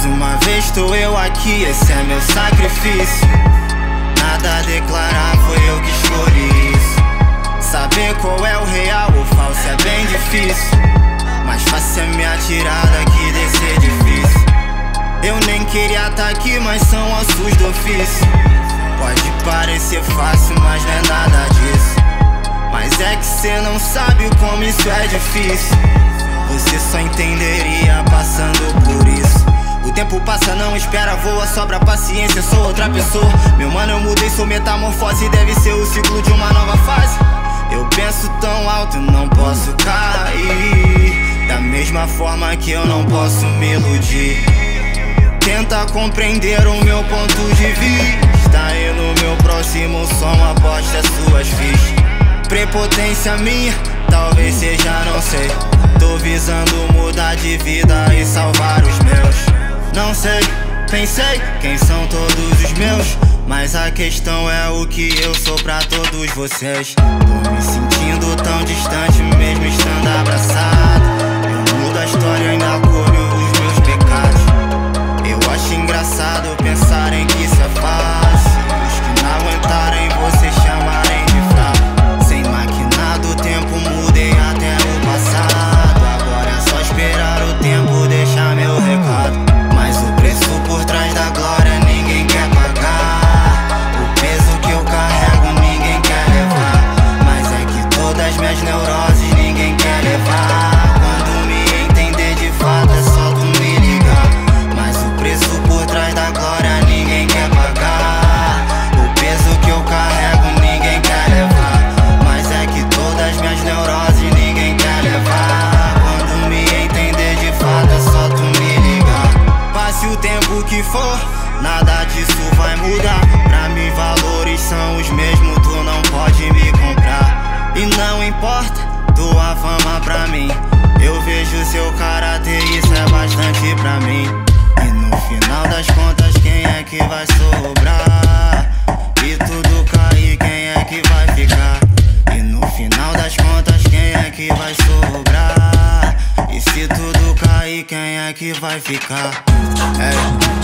Mais uma vez estou eu aqui, esse é meu sacrifício. Nada a declarar, foi eu que escolhi isso. Saber qual é o real ou falso é bem difícil. Mais fácil é me atirar daqui desse edifício. Eu nem queria estar aqui, mas são ossos do ofício. Pode parecer fácil, mas não é nada disso. Mas é que cê não sabe como isso é difícil. Você só entenderia passando por isso. O tempo passa, não espera, voa, sobra paciência, sou outra pessoa. Meu mano, eu mudei, sou metamorfose, deve ser o ciclo de uma nova fase. Eu penso tão alto, não posso cair. Da mesma forma que eu não posso me iludir. Tenta compreender o meu ponto de vista. E no meu próximo som aposta as suas fichas. Prepotência minha, talvez seja, não sei. Tô visando mudar de vida e salvar os meus. Não sei, pensei quem são todos os meus. Mas a questão é o que eu sou pra todos vocês. Tô me sentindo tão distante mesmo estando abraçado. Eu mudo a história e ainda colho os meus pecados. Eu acho engraçado pensarem que isso é fácil. Os que não aguentarem vocês chamarem de fraco. Sem máquina do tempo mudei até o passado. Agora é só esperar o tempo deixar meu recado. Mas o preço por trás da glória ninguém quer pagar. O peso que eu carrego ninguém quer levar. Mas é que todas as minhas neuroses ninguém quer levar. Quando me entender de fato é só tu me ligar. Mas o preço por trás da glória ninguém quer pagar. O peso que eu carrego ninguém quer levar. Mas é que todas as minhas neuroses ninguém quer levar. Quando me entender de fato é só tu me ligar. Passe o tempo que for, nada disso vai mudar. Pra mim valores são os mesmos, tu não pode me comprar. E não importa tua fama pra mim, eu vejo seu caráter, isso é bastante pra mim. E no final das contas quem é que vai sobrar? E tudo cair, quem é que vai ficar? E no final das contas quem é que vai sobrar? E se tudo cair, quem é que vai ficar?